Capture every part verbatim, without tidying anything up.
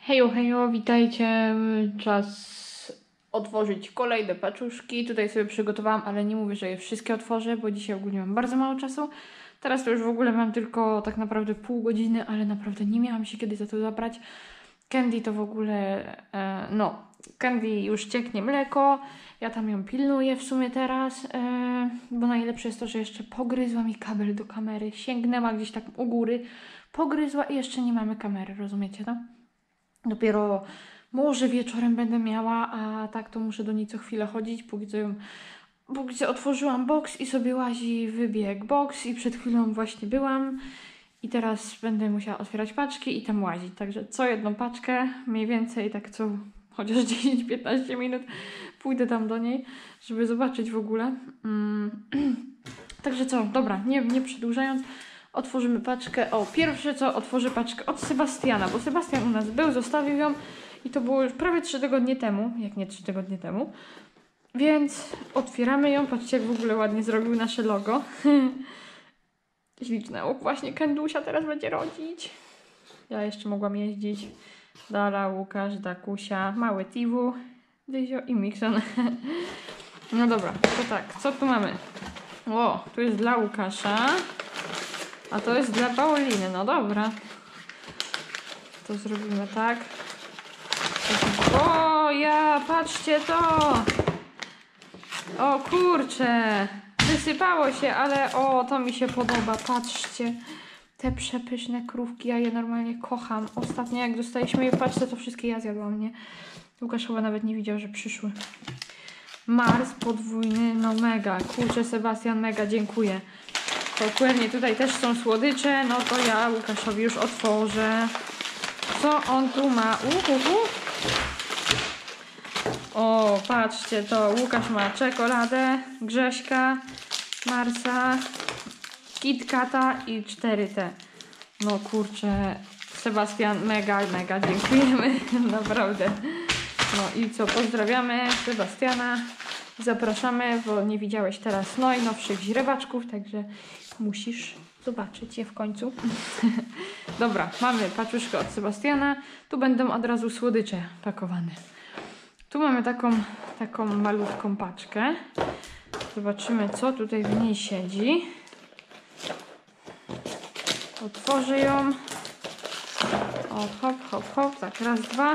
Hejo, hejo, witajcie. Czas otworzyć kolejne paczuszki. Tutaj sobie przygotowałam, ale nie mówię, że je wszystkie otworzę, bo dzisiaj ogólnie mam bardzo mało czasu. Teraz to już w ogóle mam tylko tak naprawdę pół godziny, ale naprawdę nie miałam się kiedy za to zabrać. Candy to w ogóle, e, no, Candy już cieknie mleko. Ja tam ją pilnuję w sumie teraz, e, bo najlepsze jest to, że jeszcze pogryzła mi kabel do kamery. Sięgnęła gdzieś tak u góry, pogryzła i jeszcze nie mamy kamery, rozumiecie to? Dopiero może wieczorem będę miała, a tak to muszę do niej co chwilę chodzić, póki co ją, póki co otworzyłam boks i sobie łazi wybieg boks i przed chwilą właśnie byłam i teraz będę musiała otwierać paczki i tam łazić, także co jedną paczkę, mniej więcej tak co chociaż dziesięć piętnaście minut pójdę tam do niej, żeby zobaczyć w ogóle. Mm. Także co, dobra, nie, nie przedłużając, otworzymy paczkę. O, pierwsze co, otworzę paczkę od Sebastiana, bo Sebastian u nas był, zostawił ją i to było już prawie trzy tygodnie temu, jak nie trzy tygodnie temu. Więc otwieramy ją, patrzcie jak w ogóle ładnie zrobił nasze logo. Śliczne, o właśnie Kendusia teraz będzie rodzić. Ja jeszcze mogłam jeździć. Dara, Łukasz, Dakusia, mały Tiwu, Dyzio i Mikson. No dobra, to tak, co tu mamy? O, tu jest dla Łukasza. A to jest dla Pauliny, no dobra. To zrobimy tak. O, ja, patrzcie to! O kurczę! Wysypało się, ale o, to mi się podoba, patrzcie. Te przepyszne krówki, ja je normalnie kocham. Ostatnio jak dostaliśmy je w paczce, to wszystkie ja zjadłam, nie? Łukasz chyba nawet nie widział, że przyszły. Mars podwójny, no mega. Kurczę, Sebastian, mega dziękuję. Dokładnie, tutaj też są słodycze, no to ja Łukaszowi już otworzę. Co on tu ma? Uhuhu. O, patrzcie, to Łukasz ma czekoladę, Grześka, Marsa, KitKata i cztery te. No kurczę, Sebastian, mega, mega dziękujemy, naprawdę. No i co, pozdrawiamy Sebastiana. Zapraszamy, bo nie widziałeś teraz najnowszych źrebaczków, także musisz zobaczyć je w końcu. Dobra, mamy paczuszkę od Sebastiana. Tu będą od razu słodycze pakowane. Tu mamy taką, taką malutką paczkę. Zobaczymy, co tutaj w niej siedzi. Otworzę ją. O, hop, hop, hop. Tak, raz, dwa.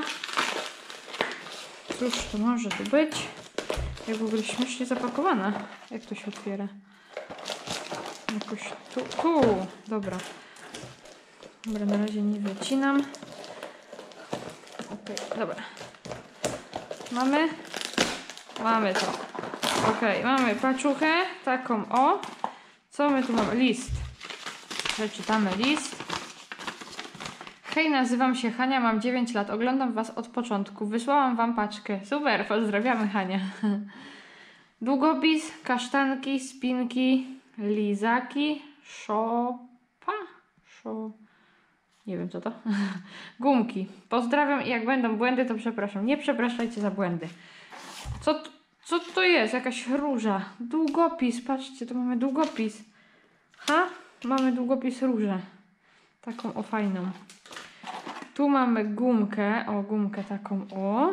Cóż to może tu być? Jak w ogóle śmiesznie zapakowana. Jak to się otwiera? Jakoś tu, tu. Dobra. Dobra, na razie nie wycinam. Okej, okay, dobra. Mamy? Mamy to. Okej, okay, mamy paczuchę. Taką o. Co my tu mamy? List. Przeczytamy list. Hej, nazywam się Hania, mam dziewięć lat, oglądam was od początku. Wysłałam wam paczkę. Super, pozdrawiamy Hania. Długopis, kasztanki, spinki, lizaki, szopa, szo... nie wiem co to. Gumki. Pozdrawiam i jak będą błędy, to przepraszam. Nie przepraszajcie za błędy. Co, co to jest? Jakaś róża. Długopis, patrzcie, tu mamy długopis. Ha? Mamy długopis różę. Taką o fajną. Tu mamy gumkę, o gumkę taką o.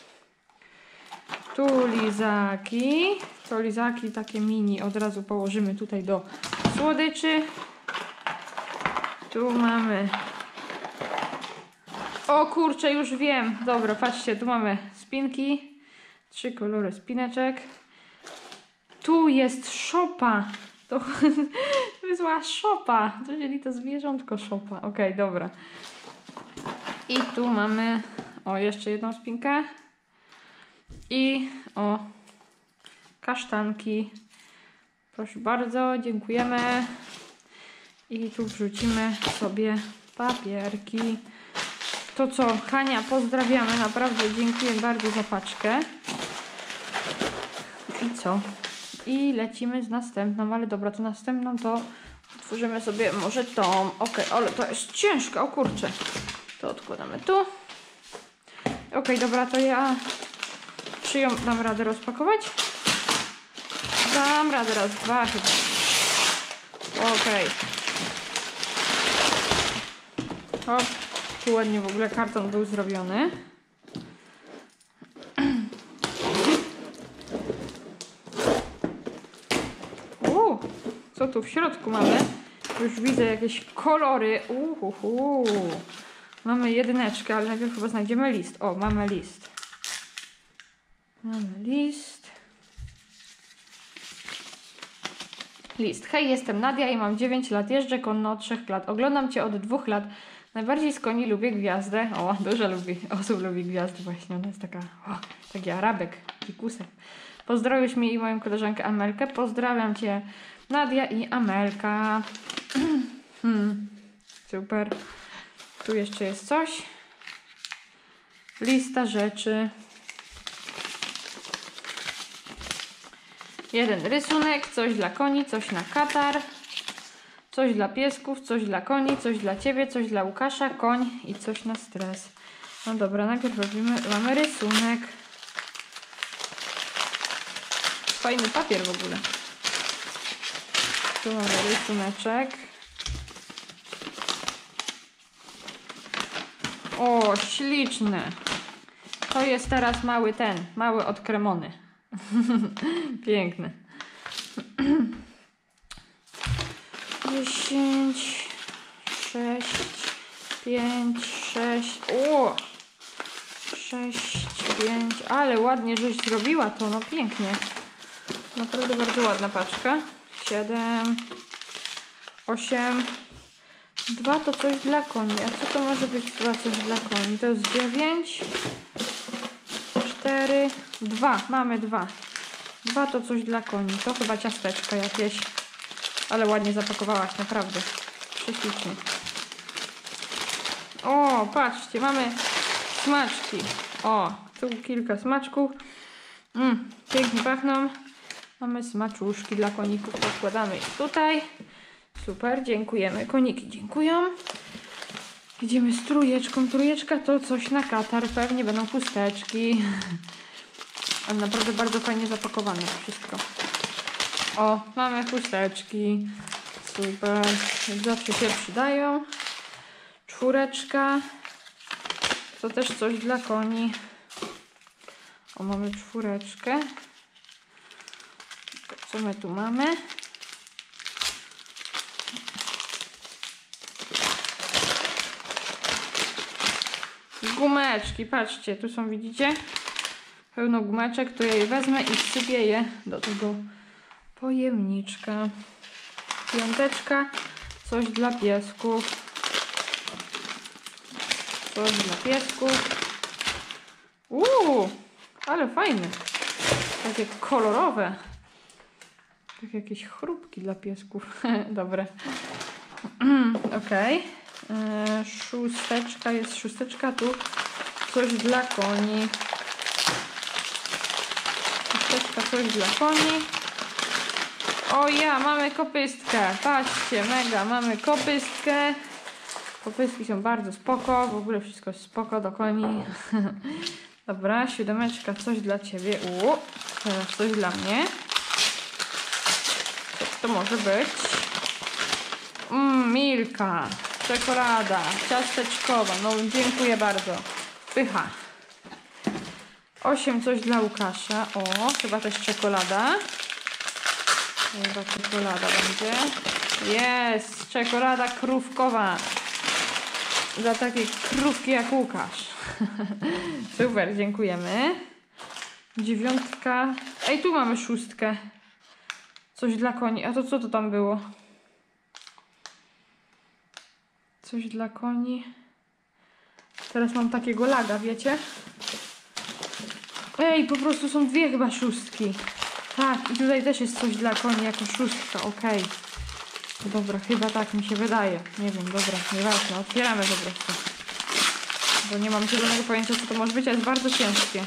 Tu lizaki. To lizaki takie mini od razu położymy tutaj do słodyczy. Tu mamy... O kurczę, już wiem. Dobra, patrzcie, tu mamy spinki. Trzy kolory spineczek. Tu jest szopa. To wysłała szopa. To wzięli to zwierzątko szopa. Okej, okay, dobra. I tu mamy o jeszcze jedną spinkę. I o kasztanki. Proszę bardzo, dziękujemy. I tu wrzucimy sobie papierki. To co, Hania, pozdrawiamy. Naprawdę dziękuję bardzo za paczkę. I co? I lecimy z następną, ale dobra, to następną to otworzymy sobie może tą. Ok, ale to jest ciężko, o kurczę. To odkładamy tu. Ok, dobra, to ja czy ją dam radę rozpakować? Dam radę, raz, dwa chyba. Ok. Hop. Tu ładnie w ogóle karton był zrobiony. Uuu, co tu w środku mamy? Już widzę jakieś kolory. Uhuhu. Mamy jedyneczkę, ale najpierw chyba znajdziemy list. O, mamy list. Mamy list. List. Hej, jestem Nadia i mam dziewięć lat. Jeżdżę konno od trzech lat. Oglądam Cię od dwóch lat. Najbardziej z koni lubię gwiazdę. O, dużo lubi, osób lubi gwiazdę właśnie. Ona jest taka, o, taki arabek, dzikusek. Pozdrowisz mnie i moją koleżankę Amelkę. Pozdrawiam Cię, Nadia i Amelka. hmm, super. Tu jeszcze jest coś. Lista rzeczy. Jeden rysunek, coś dla koni, coś na katar, coś dla piesków, coś dla koni, coś dla Ciebie, coś dla Łukasza, koń i coś na stres. No dobra, najpierw robimy, mamy rysunek. Fajny papier w ogóle. Tu mamy rysuneczek. O, śliczny. To jest teraz mały ten, mały od Kremony. Piękny. dziesięć, sześć, pięć, sześć. O! sześć, pięć. Ale ładnie żeś zrobiła to, no pięknie. Naprawdę bardzo ładna paczka. siedem, osiem. dwa to coś dla koni. A co to może być dwa coś dla koni? To jest dziewięć. cztery, dwa, mamy dwa. dwa to coś dla koni. To chyba ciasteczka jakieś. Ale ładnie zapakowałaś, naprawdę. Prześlicznie. O, patrzcie, mamy smaczki. O, tu kilka smaczków. Mm, pięknie pachną. Mamy smaczuszki dla koników. Podkładamy ich tutaj. Super, dziękujemy. Koniki dziękują. Idziemy z trójeczką. Trójeczka to coś na katar. Pewnie będą chusteczki. Ale naprawdę bardzo fajnie zapakowane wszystko. O, mamy chusteczki. Super. Zawsze się przydają. Czwóreczka. To też coś dla koni. O, mamy czwóreczkę. Co my tu mamy? Gumeczki, patrzcie, tu są, widzicie? Pełno gumeczek, to ja je wezmę i wsypię je do tego pojemniczka. Piąteczka, coś dla piesków. Coś dla piesków. Uuu, ale fajne. Takie kolorowe. Tak jakieś chrupki dla piesków. Dobre. Okej. Okay. Szósteczka, jest szósteczka tu. Coś dla koni. Szósteczka, coś dla koni. O ja, mamy kopystkę. Patrzcie, mega, mamy kopystkę. Kopystki są bardzo spoko. W ogóle wszystko jest spoko do koni. Dobra, siódemeczka, coś dla Ciebie. U, teraz coś dla mnie. Co to może być? Mmm, Milka. Czekolada. Ciasteczkowa. No, dziękuję bardzo. Pycha. osiem, coś dla Łukasza. O, chyba też czekolada. Chyba czekolada będzie. Jest! Czekolada krówkowa. Dla takiej krówki jak Łukasz. Super, dziękujemy. Dziewiątka. Ej, tu mamy szóstkę. Coś dla koni. A to co to tam było? Coś dla koni. Teraz mam takiego laga, wiecie? Ej, po prostu są dwie chyba szóstki. Tak, i tutaj też jest coś dla koni jako szóstka, okej. Okay. Dobra, chyba tak mi się wydaje. Nie wiem, dobra, nieważne, otwieramy po prostu. Bo nie mam zielonego pojęcia, co to może być, ale jest bardzo ciężkie.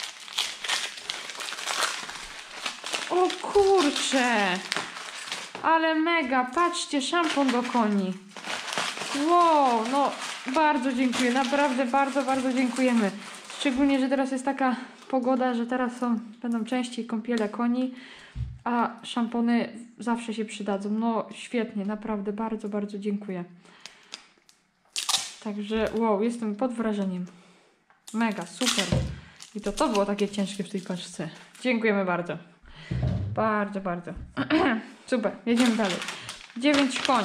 O kurcze! Ale mega, patrzcie, szampon do koni. Wow, no bardzo dziękuję, naprawdę bardzo, bardzo dziękujemy. Szczególnie, że teraz jest taka pogoda, że teraz są, będą częściej kąpiele koni, a szampony zawsze się przydadzą. No świetnie, naprawdę bardzo, bardzo dziękuję. Także wow, jestem pod wrażeniem. Mega, super. I to to było takie ciężkie w tej paczce. Dziękujemy bardzo. Bardzo, bardzo. Super, jedziemy dalej. dziewięć koni.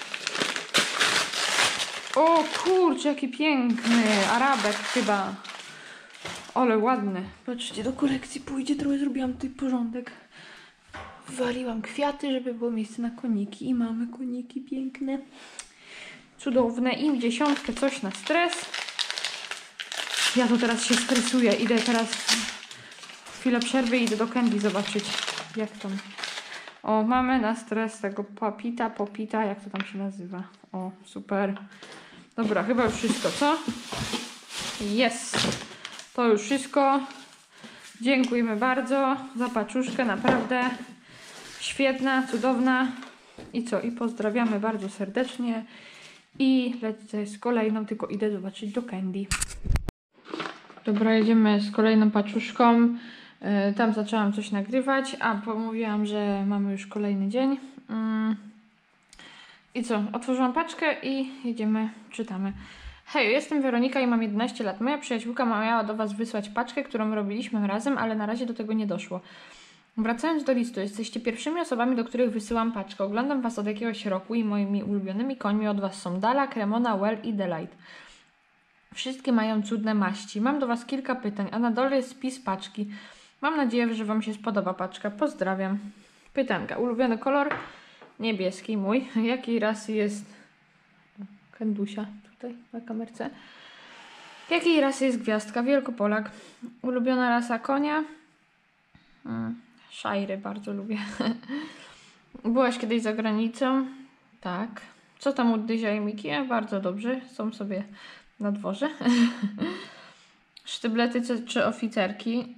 O kurczę, jaki piękny. Arabek chyba. Ale ładny. Patrzcie, do kolekcji pójdzie. Trochę zrobiłam tutaj porządek. Wywaliłam kwiaty, żeby było miejsce na koniki. I mamy koniki piękne. Cudowne. I w dziesiątkę coś na stres. Ja to teraz się stresuję. Idę teraz chwilę przerwy i idę do Candy zobaczyć, jak tam. O, mamy na stres tego papita, popita, jak to tam się nazywa. O, super. Dobra, chyba już wszystko, co? Jest. To już wszystko. Dziękujemy bardzo za paczuszkę, naprawdę świetna, cudowna. I co? I pozdrawiamy bardzo serdecznie. I lecę z kolejną, tylko idę zobaczyć do Candy. Dobra, jedziemy z kolejną paczuszką. Yy, tam zaczęłam coś nagrywać, a pomówiłam, że mamy już kolejny dzień. Yy. I co? Otworzyłam paczkę i jedziemy, czytamy. Hej, jestem Weronika i mam jedenaście lat. Moja przyjaciółka miała do Was wysłać paczkę, którą robiliśmy razem, ale na razie do tego nie doszło. Wracając do listu, jesteście pierwszymi osobami, do których wysyłam paczkę. Oglądam Was od jakiegoś roku i moimi ulubionymi końmi od Was są Dala, Cremona, Well i Delight. Wszystkie mają cudne maści. Mam do Was kilka pytań, a na dole jest spis paczki. Mam nadzieję, że Wam się spodoba paczka. Pozdrawiam. Pytanka. Ulubiony kolor? Niebieski mój. Jakiej rasy jest... Kędusia tutaj na kamerce. Jakiej rasy jest gwiazdka? Wielkopolak. Ulubiona rasa konia? Hmm. Szajry bardzo lubię. Byłaś kiedyś za granicą? Tak. Co tam u Dyzia i Miki? Bardzo dobrze. Są sobie na dworze. Sztyblety czy, czy oficerki?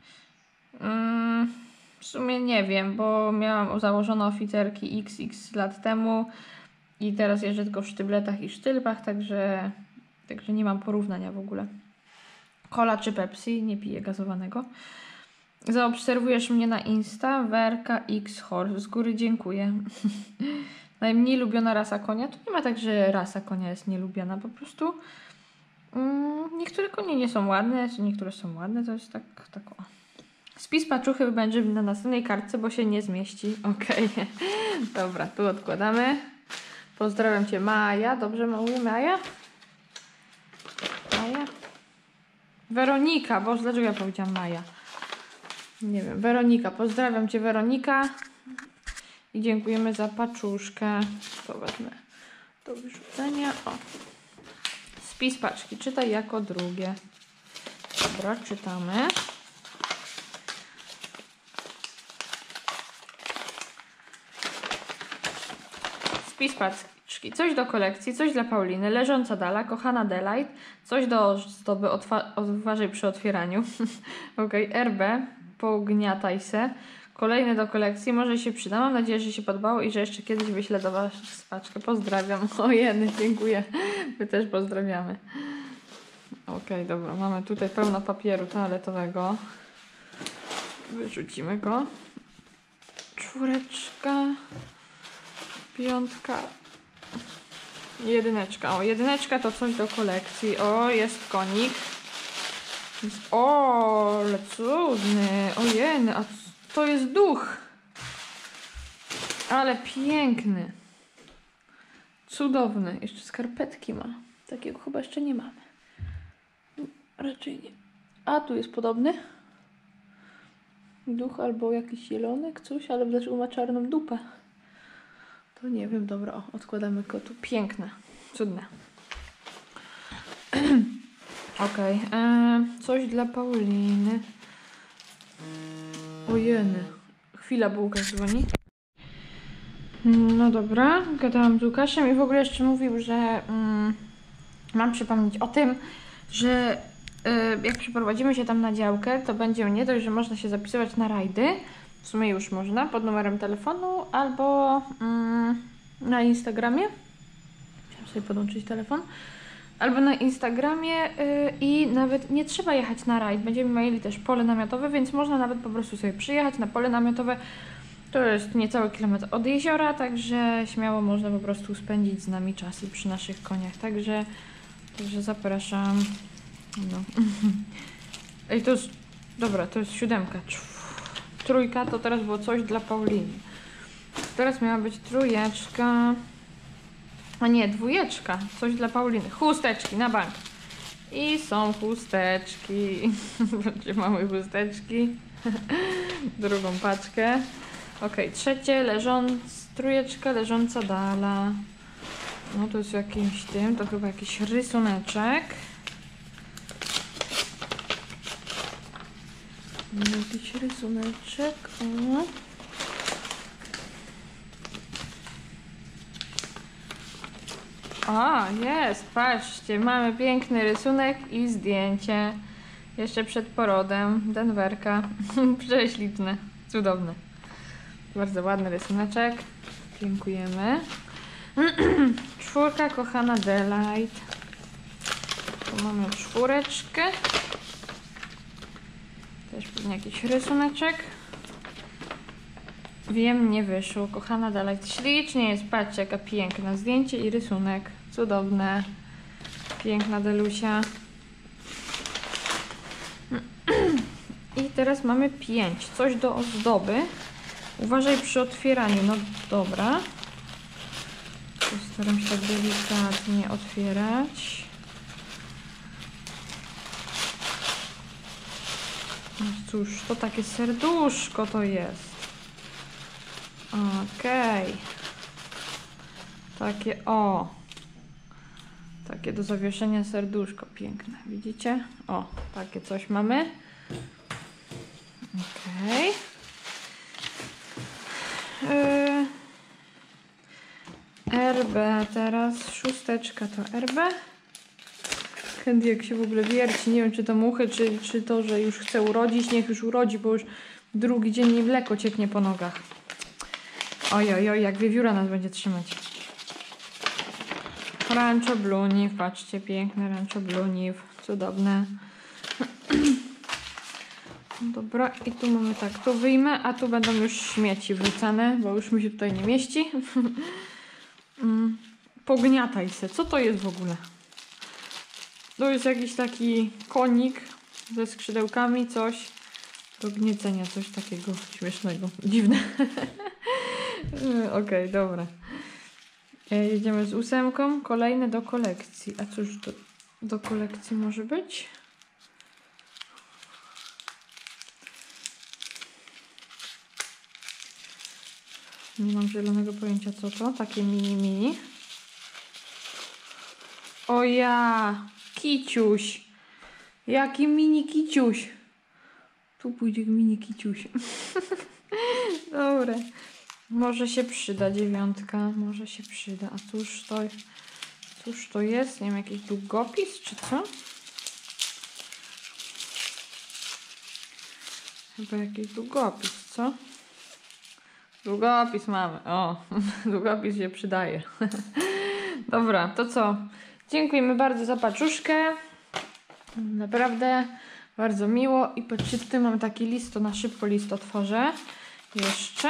Hmm, w sumie nie wiem, bo miałam założone oficerki iks iks lat temu i teraz jeżdżę tylko w sztybletach i sztylbach, także, także nie mam porównania w ogóle. Cola czy Pepsi? Nie piję gazowanego. Zaobserwujesz mnie na Insta? Werka X Horse. Z góry dziękuję. Najmniej lubiona rasa konia? To nie ma tak, że rasa konia jest nielubiana. Po prostu mm, niektóre konie nie są ładne, niektóre są ładne. To jest tak, tak o. Spis paczuchy będzie na następnej kartce, bo się nie zmieści. Okej. Okay. Dobra, tu odkładamy. Pozdrawiam Cię, Maja. Dobrze mówię, Maja? Maja? Weronika. Boże, dlaczego ja powiedziałam Maja? Nie wiem. Weronika. Pozdrawiam Cię, Weronika. I dziękujemy za paczuszkę. To wezmę do wyrzucenia. O. Spis paczki. Czytaj jako drugie. Dobra, czytamy. Spis paczki. Coś do kolekcji, coś dla Pauliny, leżąca Dala, kochana Delight, coś do ozdoby, odważaj przy otwieraniu. Ok, R B, pogniataj se. Kolejny do kolekcji, może się przyda. Mam nadzieję, że się podobało i że jeszcze kiedyś wyślę do Was paczkę. Pozdrawiam. Ojeny, dziękuję. My też pozdrawiamy. Ok, dobra, mamy tutaj pełno papieru toaletowego. Wyrzucimy go. Czwóreczka. Piątka. Jedyneczka. O, jedyneczka to coś do kolekcji. O, jest konik. Jest... O, ale cudny. Ojeny, a to jest duch. Ale piękny. Cudowny. Jeszcze skarpetki ma. Takiego chyba jeszcze nie mamy. Raczej nie. A, tu jest podobny. Duch albo jakiś jelonek, coś, ale dlaczego ma czarną dupę? To nie wiem, dobra, o, odkładamy kotu. Piękne, cudne. Okej, okay. Coś dla Pauliny. Ojeny. Chwila, bo Łukasz dzwoni. No dobra, gadałam z Łukaszem i w ogóle jeszcze mówił, że mm, mam przypomnieć o tym, że y, jak przeprowadzimy się tam na działkę, to będzie nie dość, że można się zapisywać na rajdy. W sumie już można, pod numerem telefonu albo mm, na Instagramie. Chciałam sobie podłączyć telefon. Albo na Instagramie yy, i nawet nie trzeba jechać na rajd. Będziemy mieli też pole namiotowe, więc można nawet po prostu sobie przyjechać na pole namiotowe. To jest niecały kilometr od jeziora, także śmiało można po prostu spędzić z nami czas i przy naszych koniach. Także Także zapraszam. No. Ej, to jest... Dobra, to jest siódemka. Trójka to teraz było coś dla Pauliny. Teraz miała być trójeczka. A nie, dwójeczka. Coś dla Pauliny. Chusteczki na bank. I są chusteczki. Mamy chusteczki. Drugą paczkę. Ok, trzecie leżąc, trójeczka leżąca dala. No to jest jakimś tym, to chyba jakiś rysuneczek. Jakiś rysuneczek. O. O, jest, patrzcie, mamy piękny rysunek i zdjęcie. Jeszcze przed porodem, Denverka. Prześliczne, cudowne. Bardzo ładny rysuneczek. Dziękujemy. Czwórka, kochana Delight. Tu mamy czwóreczkę. Też pewnie jakiś rysuneczek. Wiem, nie wyszło. Kochana Delight. Ślicznie jest. Patrzcie, jaka piękna. Zdjęcie i rysunek. Cudowne. Piękna Delusia. I teraz mamy pięć. Coś do ozdoby. Uważaj przy otwieraniu. No dobra. Postaram się tak delikatnie otwierać. No cóż, to takie serduszko to jest. Okej. Okay. Takie o. Takie do zawieszenia serduszko piękne. Widzicie? O, takie coś mamy. Okej. Okay. Yy. R B teraz. Szósteczka to R B. Candy jak się w ogóle wierci. Nie wiem, czy to muchy, czy, czy to, że już chce urodzić. Niech już urodzi, bo już drugi dzień jej mleko cieknie po nogach. Oj, oj, oj, jak wiewióra nas będzie trzymać. Rancho Blue Leaf, patrzcie, piękne Rancho Blue Leaf, cudowne. Dobra, i tu mamy tak, to wyjmę, a tu będą już śmieci wrzucane, bo już mi się tutaj nie mieści. Pogniataj se, co to jest w ogóle? To jest jakiś taki konik ze skrzydełkami, coś do gniecenia, coś takiego śmiesznego, dziwne. Okej, okay, dobra. Jedziemy z ósemką. Kolejne do kolekcji. A cóż do, do kolekcji może być? Nie mam zielonego pojęcia co to. Takie mini mini. O ja! Kiciuś! Jaki mini kiciuś! Tu pójdzie mini kiciuś. Dobra. Może się przyda dziewiątka, może się przyda. A cóż to, cóż to jest? Nie wiem, jakiś długopis czy co? Chyba jakiś długopis, co? Długopis mamy. O, długopis się przydaje. Dobra, to co? Dziękujemy bardzo za paczuszkę. Naprawdę bardzo miło. I patrzcie, tutaj mamy taki list, to na szybko list otworzę. Jeszcze.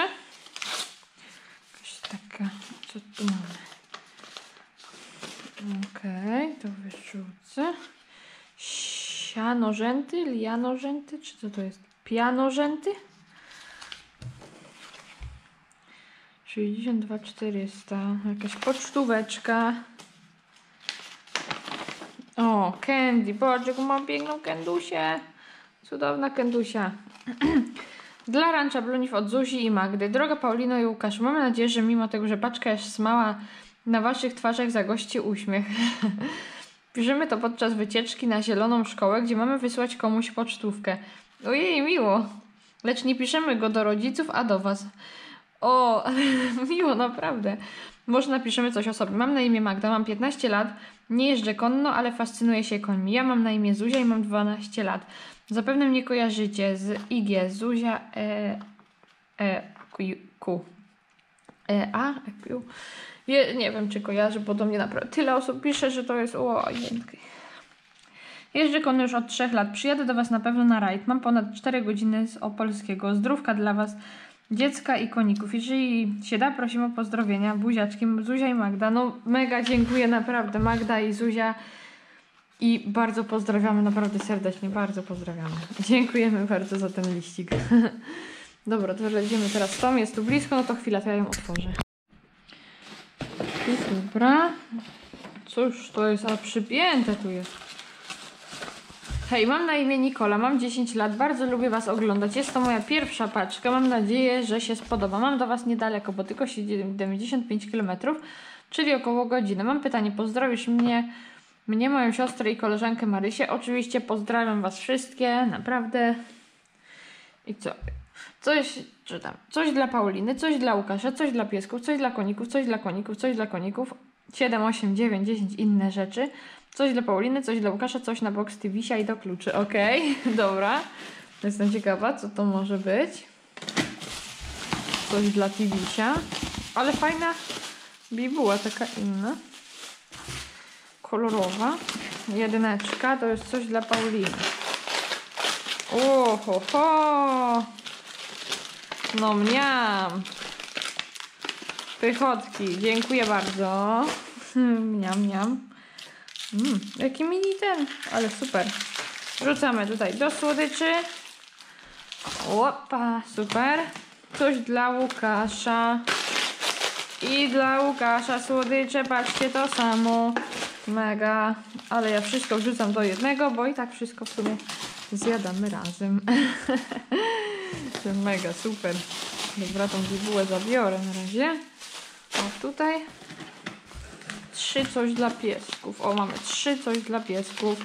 Taka, co tu mamy? Okej, okay, to wyrzucę. Sianożęty, lianożęty, czy co to jest? Pianożęty? sześćdziesiąt dwa czterysta. Jakaś pocztóweczka. O, Candy. Boże, jaką mam piękną Kendusię. Cudowna Kendusia. Dla Rancha Blue Leaf od Zuzi i Magdy. Droga Paulino i Łukaszu, mamy nadzieję, że mimo tego, że paczka jest mała, na waszych twarzach zagości uśmiech. Piszemy to podczas wycieczki na zieloną szkołę, gdzie mamy wysłać komuś pocztówkę. Ojej, miło. Lecz nie piszemy go do rodziców, a do was. O, ale miło, naprawdę. Może napiszemy coś o sobie. Mam na imię Magda, mam piętnaście lat, nie jeżdżę konno, ale fascynuję się końmi. Ja mam na imię Zuzia i mam dwanaście lat. Zapewne mnie kojarzycie z I G, Zuzia E, e Q. E, A, E, Q. Je, nie wiem, czy kojarzy, bo do mnie naprawdę tyle osób pisze, że to jest o, jędki. Jeżdżę konno już od trzech lat. Przyjadę do was na pewno na rajd. Mam ponad cztery godziny z Opolskiego. Zdrówka dla was, dziecka i koników. Jeżeli się da, prosimy o pozdrowienia. Buziaczki, Zuzia i Magda. No mega dziękuję, naprawdę. Magda i Zuzia. I bardzo pozdrawiamy, naprawdę serdecznie, bardzo pozdrawiamy. Dziękujemy bardzo za ten liścik. Dobra, to lecimy teraz z tą, jest tu blisko, no to chwila, to ja ją otworzę. I dobra. Cóż to jest, a przypięte tu jest. Hej, mam na imię Nikola, mam dziesięć lat, bardzo lubię was oglądać. Jest to moja pierwsza paczka, mam nadzieję, że się spodoba. Mam do was niedaleko, bo tylko siedemdziesiąt pięć kilometrów, czyli około godziny. Mam pytanie, pozdrowisz mnie, mnie, moją siostrę i koleżankę Marysię? Oczywiście pozdrawiam was wszystkie, naprawdę. I co? Coś, czytam, coś dla Pauliny, coś dla Łukasza, coś dla piesków, coś dla koników, coś dla koników, coś dla koników. siedem, osiem, dziewięć, dziesięć inne rzeczy. Coś dla Pauliny, coś dla Łukasza, coś na box Tivisia i do kluczy. Okej, okay, dobra. Jestem ciekawa, co to może być. Coś dla Tivisia. Ale fajna bibuła, taka inna. Kolorowa. Jedyneczka, to jest coś dla Pauliny. O, ho, ho. No mniam. Pychotki, dziękuję bardzo. Mniam, mniam. Mm, jaki mini ten, ale super. Wrzucamy tutaj do słodyczy. Opa, super. Coś dla Łukasza. I dla Łukasza słodycze, patrzcie, to samo. Mega. Ale ja wszystko wrzucam do jednego, bo i tak wszystko w sumie zjadamy razem. Mega, super. Dobra, tą bibułę zabiorę na razie. O, tutaj. Trzy coś dla piesków. O, mamy trzy coś dla piesków.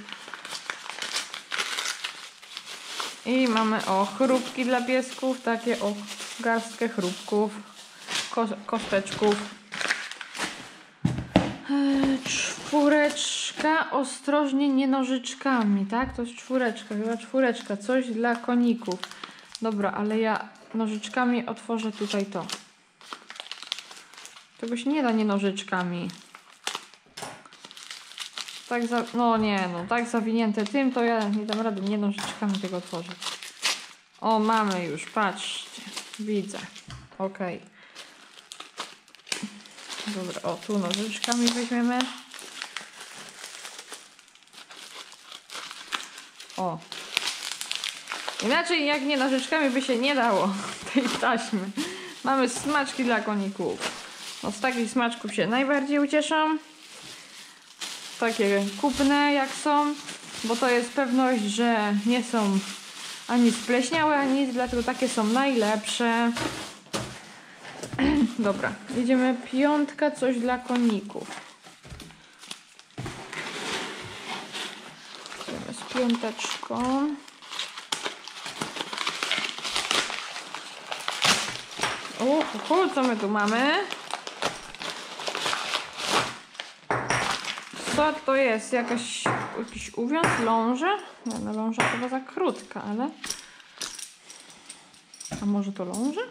I mamy, o, chrupki dla piesków. Takie, o, garstkę chrupków. Ko kosteczków. Eee, czwóreczka. Ostrożnie, nie nożyczkami, tak? To jest czwóreczka, chyba czwóreczka. Coś dla koników. Dobra, ale ja nożyczkami otworzę tutaj to. Tego się nie da nie nożyczkami. Tak za... No nie, no tak zawinięte tym, to ja nie dam rady nie nożyczkami tego otworzyć. O, mamy już, patrzcie. Widzę. Okej. Okay. Dobra, o, tu nożyczkami weźmiemy. O. Inaczej jak nie nożyczkami by się nie dało tej taśmy. Mamy smaczki dla koników. No z takich smaczków się najbardziej ucieszą. Takie kupne jak są, bo to jest pewność, że nie są ani spleśniałe, ani nic, dlatego takie są najlepsze. Dobra, idziemy piątka, coś dla koników. Idziemy z piąteczką. O, co my tu mamy? Co to jest? Jakaś, jakiś uwiąz? Ląża? Nie, no ląża chyba za krótka, ale... A może to ląża?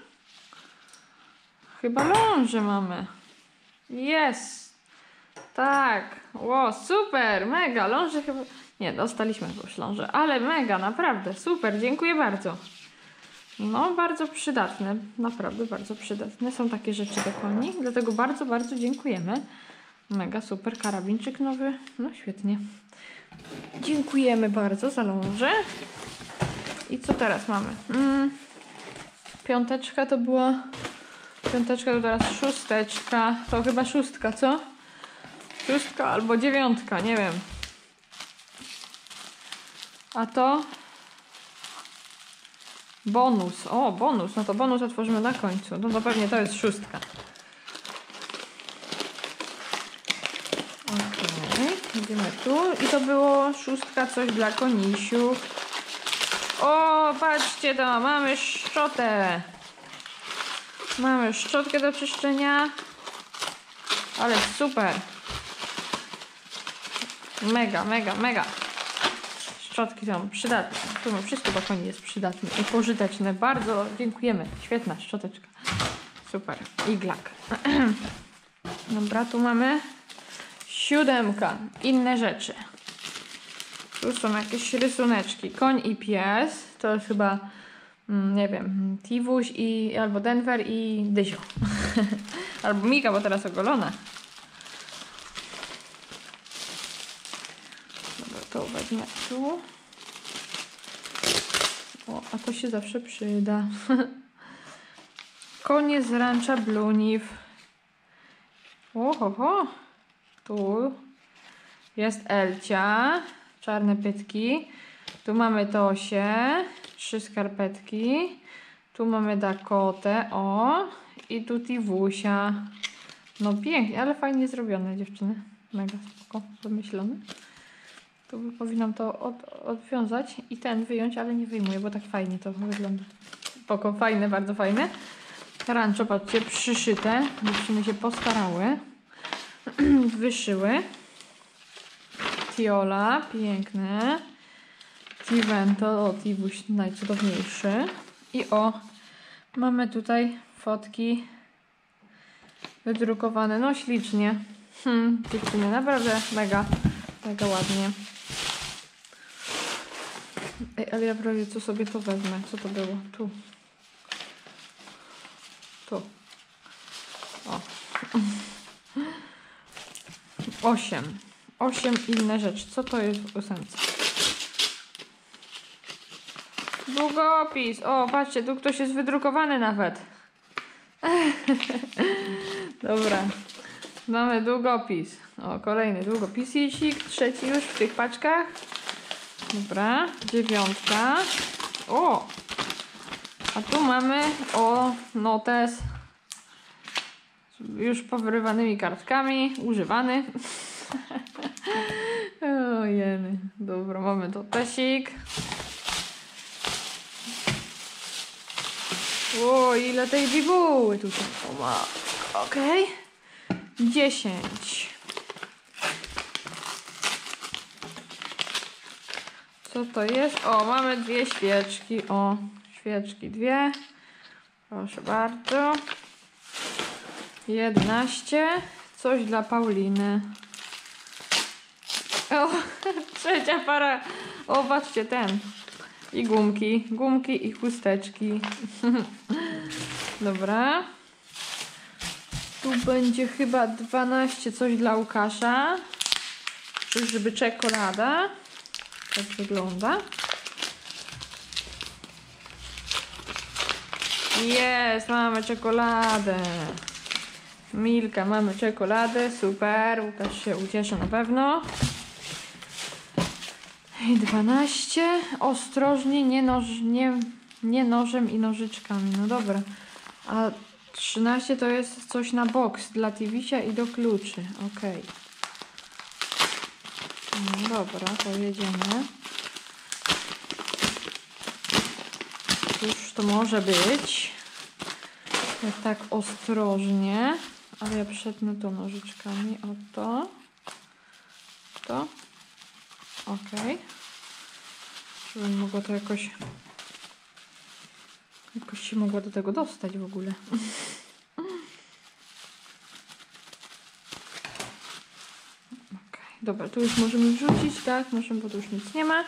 Chyba lążę mamy. Jest! Tak! Ło, super! Mega! Lążę chyba... Nie, dostaliśmy jakąś lążę, ale mega, naprawdę, super, dziękuję bardzo. No, bardzo przydatne, naprawdę bardzo przydatne są takie rzeczy do koni, dlatego bardzo, bardzo dziękujemy. Mega, super, karabinczyk nowy, no świetnie. Dziękujemy bardzo za lążę. I co teraz mamy? Mm, piąteczka to była... Piąteczka to teraz szósteczka, to chyba szóstka, co? Szóstka albo dziewiątka, nie wiem. A to... Bonus. O, bonus. No to bonus otworzymy na końcu. No to pewnie to jest szóstka. Okej. Okay. Idziemy tu. I to było szóstka, coś dla konisiów. O, patrzcie to. Mamy szczotę. Mamy szczotkę do czyszczenia. Ale super. Mega, mega, mega. Szczotki są przydatne. Tu wszystko do koni jest przydatne i pożyteczne. Bardzo dziękujemy. Świetna szczoteczka. Super. Iglak. Dobra, tu mamy siódemka. Inne rzeczy. Tu są jakieś rysuneczki. Koń i pies. To jest chyba, nie wiem, Tiwuś i albo Denver i Dysio. Albo Mika, bo teraz ogolona. wezmę tu. O, a to się zawsze przyda. Konie z rancza Bluniw. Oho, tu jest Elcia, czarne pytki. Tu mamy Tosię, trzy skarpetki. Tu mamy Dakotę, o. I tu Tiwusia. No pięknie, ale fajnie zrobione, dziewczyny. Mega spoko, wymyślone. Tu powinnam to od, odwiązać i ten wyjąć, ale nie wyjmuję, bo tak fajnie to wygląda. Spoko, fajne, bardzo fajne. Rancho, patrzcie, przyszyte. Dziewczyny się postarały. Wyszyły. Tiola, piękne. Tivento, o, Tiwuś najcudowniejszy. I o, mamy tutaj fotki wydrukowane. No ślicznie. Hmm, dziewczyny, naprawdę mega, mega ładnie. Ej, ale ja prawie co sobie to wezmę. Co to było? Tu. Tu. O. Osiem. Osiem inne rzeczy. Co to jest w ósemce? Długopis. O, patrzcie, tu ktoś jest wydrukowany nawet. Dobra. Mamy długopis. O, kolejny długopisik. Trzeci już w tych paczkach. Dobra. Dziewiątka. O! A tu mamy, o, notes. Już powyrywanymi kartkami. Używany. Ojeny. Dobra, mamy notesik. O, ile tej bibuły tutaj. O, ma. Okej. Okay. Dziesięć. Co to jest? O, mamy dwie świeczki. O, świeczki dwie. Proszę bardzo. Jedenaście. Coś dla Pauliny. O, trzecia para. O, patrzcie, ten. I gumki. Gumki i chusteczki. Dobra. Tu będzie chyba dwanaście. Coś dla Łukasza. Czyżby czekolada. Tak wygląda. Jest, mamy czekoladę. Milka, mamy czekoladę. Super, Łukasz się ucieszy na pewno. I dwanaście. Ostrożnie, nie, noż, nie, nie nożem i nożyczkami. No dobra. A trzynaście to jest coś na boks dla Tiwisia i do kluczy. Okej. Okay. No dobra, to jedziemy. Cóż to może być? Jak tak ostrożnie. Ale ja przetnę to nożyczkami. O to. To. Okej. Okay. Żebym mogła to jakoś... Jakoś się mogła do tego dostać w ogóle. Dobra, tu już możemy wrzucić, tak? Możemy, bo tu już nic nie ma.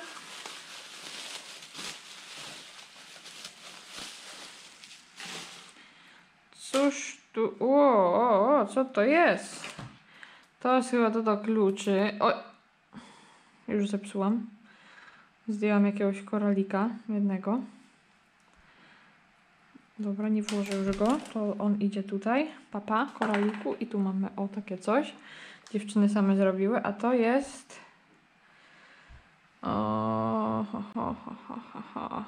Cóż tu... O, o, o, co to jest? To jest chyba to do kluczy. O! Już zepsułam. Zdjęłam jakiegoś koralika jednego. Dobra, nie włożę już go. To on idzie tutaj. Papa, koraliku. I tu mamy o takie coś. Dziewczyny same zrobiły, a to jest... O, ho, ho, ho, ho, ho.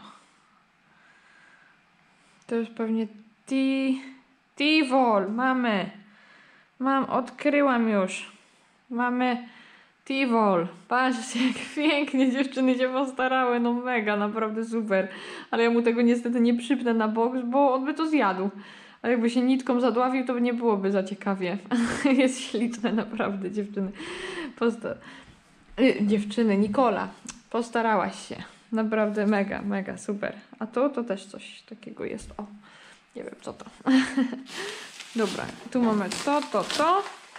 To jest pewnie Ti... Tivol. Mamy. Mam, odkryłam już. Mamy Tivol. Patrzcie, jak pięknie dziewczyny się postarały. No mega, naprawdę super. Ale ja mu tego niestety nie przypnę na boks, bo on by to zjadł. A jakby się nitką zadławił, to nie byłoby za ciekawie. Jest śliczne, naprawdę, dziewczyny. Posta... Dziewczyny, Nikola, postarałaś się. Naprawdę mega, mega, super. A to, to też coś takiego jest. O, nie wiem co to. Dobra, tu mamy to, to, to.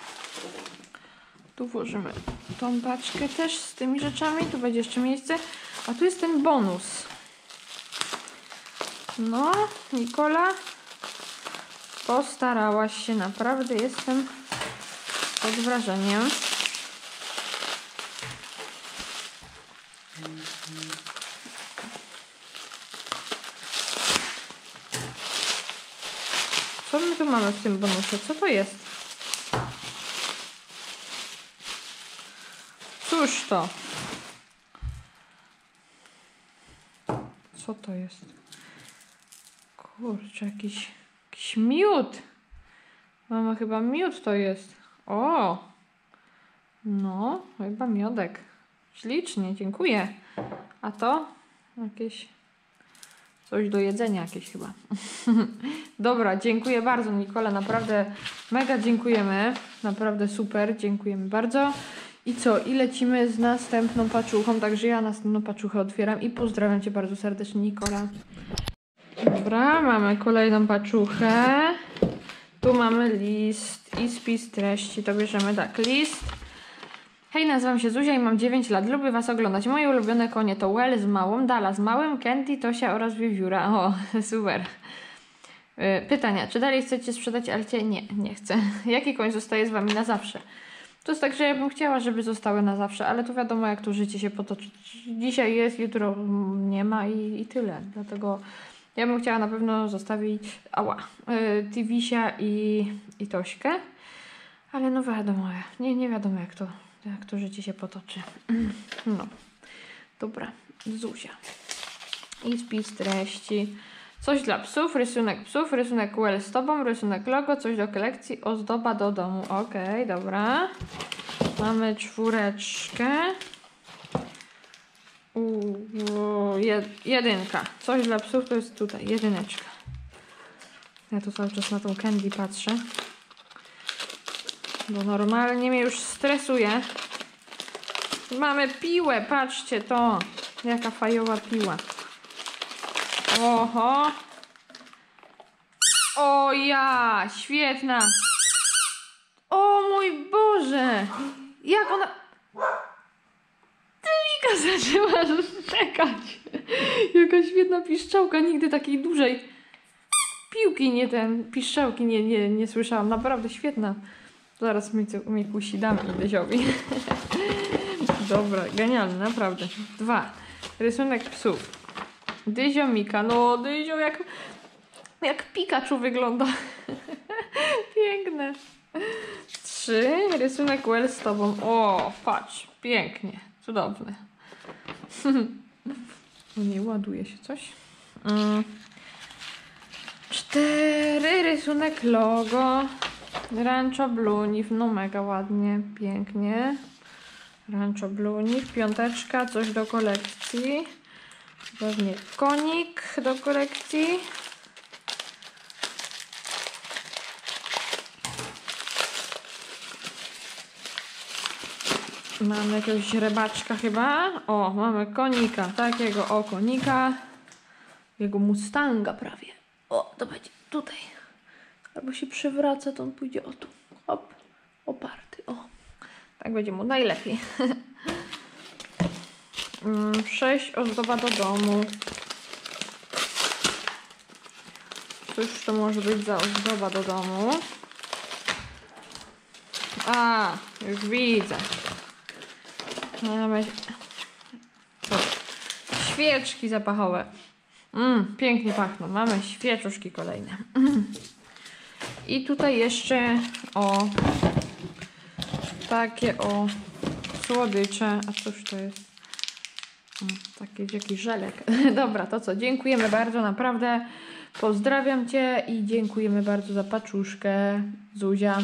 Tu włożymy tą paczkę też z tymi rzeczami. Tu będzie jeszcze miejsce. A tu jest ten bonus. No, Nikola, postarałaś się. Naprawdę jestem pod wrażeniem. Co my tu mamy w tym bonusie? Co to jest? Cóż to? Co to jest? Kurczę, jakiś, jakiś miód. Mama, chyba miód to jest. O! No, chyba miodek. Ślicznie, dziękuję. A to? Jakieś... Coś do jedzenia jakieś chyba. Dobra, dziękuję bardzo, Nikola. Naprawdę mega dziękujemy. Naprawdę super, dziękujemy bardzo. I co? I lecimy z następną paczuchą. Także ja następną paczuchę otwieram i pozdrawiam Cię bardzo serdecznie, Nikola. Dobra, mamy kolejną paczuchę. Tu mamy list i spis treści. To bierzemy tak, list. Hej, nazywam się Zuzia i mam dziewięć lat. Lubię Was oglądać. Moje ulubione konie to Well z małą, Dala z małym, Candy, Tosia oraz Wiewióra. O, super. Pytania. Czy dalej chcecie sprzedać Alcie? Nie, nie chcę. Jaki koń zostaje z Wami na zawsze? To jest tak, że ja bym chciała, żeby zostały na zawsze, ale to wiadomo, jak to życie się potoczy. Dzisiaj jest, jutro nie ma i, i tyle. Dlatego ja bym chciała na pewno zostawić ała, yy, Tivisia i, i Tośkę. Ale no wiadomo, nie, nie wiadomo jak to, jak to życie się potoczy. No, dobra, Zuzia. I spis treści. Coś dla psów, rysunek psów, rysunek Well z Tobą, rysunek logo, coś do kolekcji, ozdoba do domu. Okej, okay, dobra. Mamy czwóreczkę. Uuu, jed, jedynka. Coś dla psów to jest tutaj, jedyneczka. Ja tu cały czas na tą Candy patrzę. Bo normalnie mnie już stresuje. Mamy piłę, patrzcie to. Jaka fajowa piła. Oho. O ja, świetna. O mój Boże. Jak ona... Tylika zaczęła szczekać. Jaka świetna piszczałka. Nigdy takiej dużej piłki, nie ten, piszczałki nie, nie, nie słyszałam. Naprawdę świetna. Zaraz mi, mi kusi dam i Dyziowi. Dobra, genialne, naprawdę. Dwa. Rysunek psów. Dyzio, Mika. No, Dyzio jak, jak Pikachu wygląda. Piękne. Trzy. Rysunek Well z Tobą. O, patrz. Pięknie. Cudowny. Nie ładuje się coś. Mm. Cztery. Rysunek logo. Rancho Blue. No mega ładnie. Pięknie. Rancho Blue. Piąteczka. Coś do kolekcji. Pewnie konik do kolekcji. Mamy jakiegoś rybaczka chyba. O, mamy konika. Takiego o konika. Jego Mustanga prawie. O, to będzie tutaj. Albo się przewraca, to on pójdzie o tu. Hop. Oparty. O. Tak będzie mu najlepiej. Sześć. Ozdoba do domu. Cóż to może być za ozdoba do domu? A, już widzę. Mamy świeczki zapachowe. Mm, pięknie pachną. Mamy świeczuszki kolejne. I tutaj jeszcze o takie o słodycze. A cóż to jest? Mm, taki jakiś żelek. Dobra, to co? Dziękujemy bardzo, naprawdę. Pozdrawiam Cię i dziękujemy bardzo za paczuszkę, Zuzia.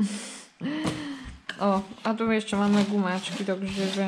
O, a tu jeszcze mamy gumeczki do grzywy.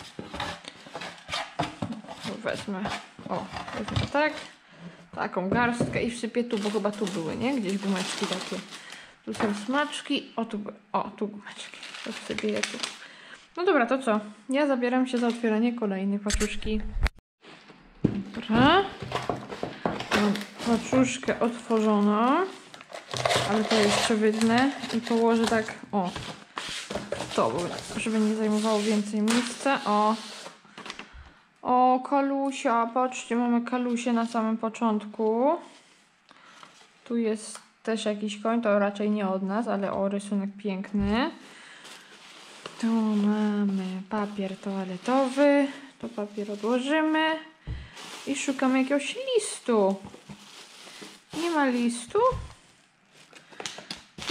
Wezmę, o, wezmę tak, taką garstkę i wsypię tu, bo chyba tu były, nie? Gdzieś gumeczki takie. Tu są smaczki, o tu były, o, tu gumeczki. To wsypię je tu. No dobra, to co? Ja zabieram się za otwieranie kolejnej paczuszki. Dobra. Mam paczuszkę otworzoną, ale to jeszcze wydnę i położę tak, o, to, żeby nie zajmowało więcej miejsca. O, o, Kalusia, patrzcie, mamy Kalusię na samym początku. Tu jest też jakiś koń, to raczej nie od nas, ale o, rysunek piękny. Tu mamy papier toaletowy, to papier odłożymy i szukamy jakiegoś listu. Nie ma listu?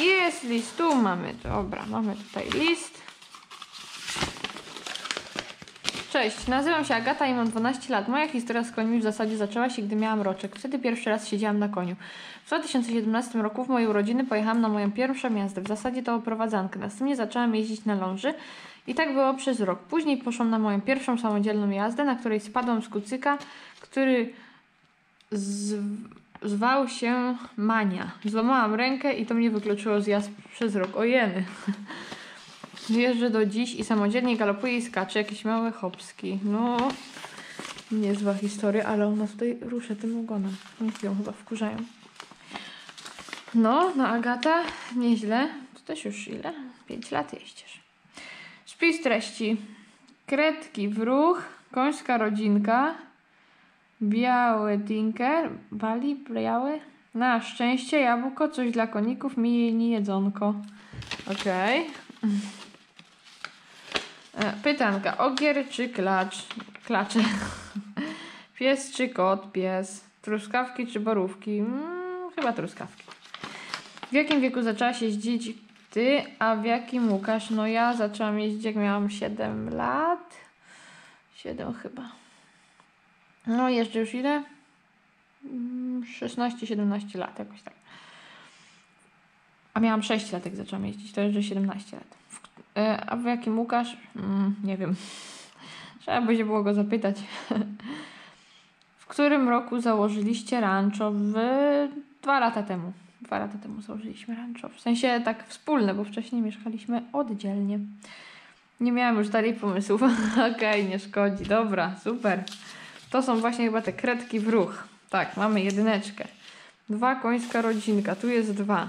Jest list, tu mamy, dobra, mamy tutaj list. Cześć, nazywam się Agata i mam dwanaście lat. Moja historia z końmi w zasadzie zaczęła się, gdy miałam roczek. Wtedy pierwszy raz siedziałam na koniu. W dwa tysiące siedemnastym roku w mojej urodziny pojechałam na moją pierwszą jazdę. W zasadzie to oprowadzankę. Następnie zaczęłam jeździć na ląży i tak było przez rok. Później poszłam na moją pierwszą samodzielną jazdę, na której spadłam z kucyka, który z... zwał się Mania. Złamałam rękę i to mnie wykluczyło z jazd przez rok. Ojeny. Jeżdżę do dziś i samodzielnie galopuję i skacze jakieś małe chopski. No, niezła historia, ale ona tutaj rusza tym ogonem. Ją chyba wkurzają. No, no Agata, nieźle. To też już ile? Pięć lat jeździsz. Spis treści. Kredki w ruch, końska rodzinka, biały tinker, bali, biały. Na szczęście, jabłko, coś dla koników, mini jedzonko. Okej. Okay. Pytanka. Ogier czy klacz? Klacze. Pies czy kot? Pies. Truskawki czy borówki? Hmm, chyba truskawki. W jakim wieku zaczęłaś jeździć ty, a w jakim Łukasz? No ja zaczęłam jeździć jak miałam siedem lat. siedem chyba. No jeżdżę już ile? szesnaście siedemnaście lat jakoś tak. A miałam sześć lat jak zaczęłam jeździć. To jeżdżę siedemnaście lat. A w jakim Łukasz? Mm, nie wiem. Trzeba by się było go zapytać. W którym roku założyliście rancho? W... Dwa lata temu. Dwa lata temu założyliśmy rancho. W sensie tak wspólne, bo wcześniej mieszkaliśmy oddzielnie. Nie miałam już dalej pomysłów. Okej, okay, nie szkodzi. Dobra, super. To są właśnie chyba te kredki w ruch. Tak, mamy jedyneczkę. Dwa, końska rodzinka. Tu jest dwa.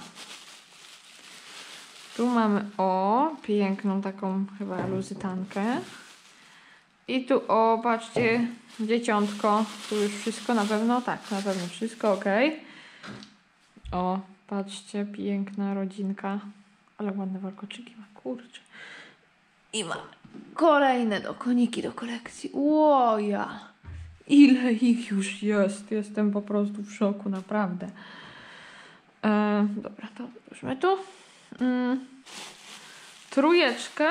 Tu mamy, o, piękną taką chyba luzytankę. I tu, o, patrzcie, dzieciątko. Tu już wszystko na pewno, tak, na pewno wszystko, ok. O, patrzcie, piękna rodzinka. Ale ładne warkoczyki ma, kurczę. I mamy kolejne do koniki do kolekcji. Łoja! Ile ich już jest? Jestem po prostu w szoku, naprawdę. E, dobra, to wróćmy tu. Mm. Trójeczka.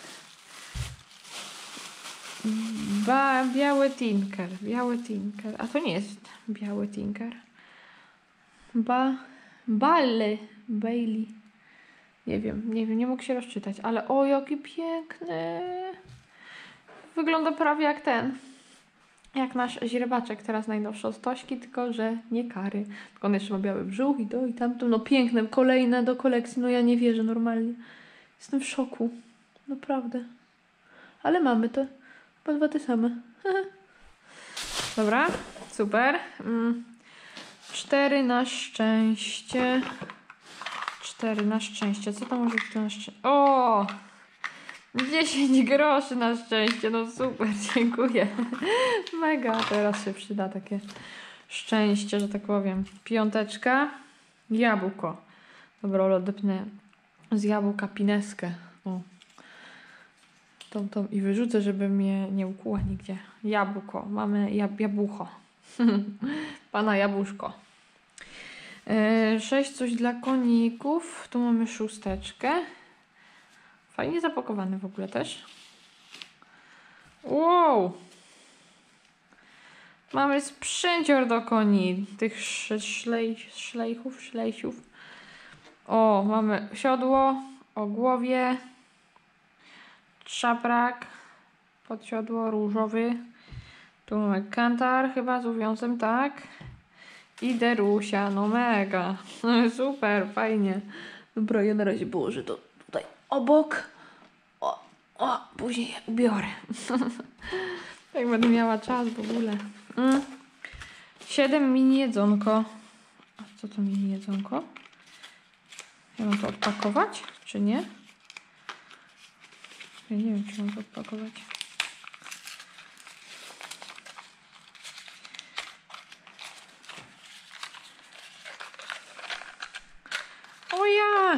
Ba, biały tinker. Biały tinker. A to nie jest biały tinker. Ba, Balle. Bailey. Nie wiem, nie wiem, nie mógł się rozczytać, ale o, jaki piękny. Wygląda prawie jak ten. Jak nasz źrebaczek teraz najnowszy od Tośki, tylko że nie kary. Tylko on jeszcze ma biały brzuch i to i tamto. No piękne, kolejne do kolekcji. No ja nie wierzę normalnie. Jestem w szoku. Naprawdę. Ale mamy to. Chyba dwa te same. Dobra, super. Mm. Cztery na szczęście. Cztery na szczęście. Co to może być na szczęście? O! dziesięć groszy na szczęście. No super, dziękuję. Mega. Teraz się przyda takie szczęście, że tak powiem. Piąteczka. Jabłko. Dobra, odepnę z jabłka pineskę. O. Tą, tą i wyrzucę, żeby mnie nie ukuła nigdzie. Jabłko. Mamy jab jabłucho. Pana jabłuszko. Yy, sześć coś dla koników. Tu mamy szósteczkę. Fajnie zapakowany w ogóle też. Wow! Mamy sprzęcior do koni. Tych szlej, szlejchów, szlejsiów. O, mamy siodło o głowie. Trzaprak. Pod siodło różowy. Tu mamy kantar chyba z uwiązem, tak. I derusia. No mega. Super, fajnie. Dobra, ja na razie położę to tutaj obok. O, o, później je ubiorę. Jak będę miała czas w ogóle. Mm. siedem mini jedzonko. A co to mini jedzonko? Ja mam to odpakować, czy nie? Ja nie wiem, czy mam to odpakować. O ja!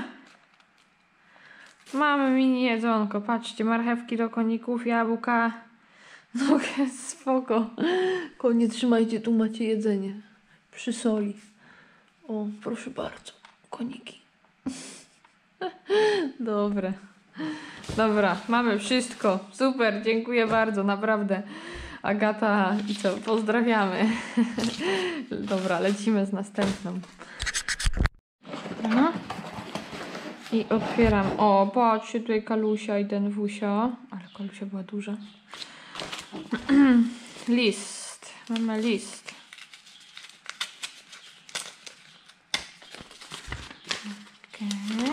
Mamy mini jedzonko. Patrzcie, marchewki do koników, jabłka. No spoko. Konie, trzymajcie, tu macie jedzenie. Przy soli. O, proszę bardzo. Koniki. Dobre. Dobra, mamy wszystko. Super, dziękuję bardzo, naprawdę. Agata, i co? Pozdrawiamy. Dobra, lecimy z następną. No. I otwieram. O, patrzcie, tutaj Kalusia i Denwusia. Ale Kalusia była duża. List. Mamy list. Okay.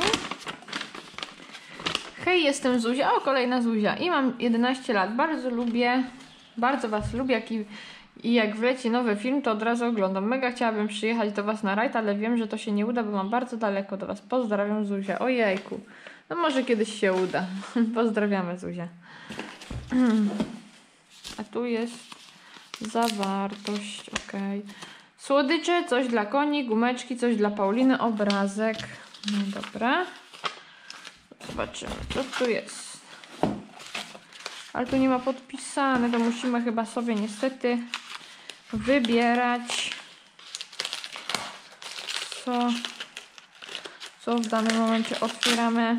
Hej, jestem Zuzia. O, kolejna Zuzia. I mam jedenaście lat. Bardzo lubię, bardzo was lubię. Jak i, i jak wleci nowy film, to od razu oglądam. Mega chciałabym przyjechać do was na rajd, ale wiem, że to się nie uda, bo mam bardzo daleko do was. Pozdrawiam, Zuzia. Ojejku. No może kiedyś się uda. Pozdrawiamy, Zuzia. A tu jest zawartość. Ok. Słodycze, coś dla koni, gumeczki, coś dla Pauliny, obrazek. No dobra. Zobaczymy, co tu jest. Ale tu nie ma podpisane, to musimy chyba sobie niestety wybierać, co, co w danym momencie otwieramy.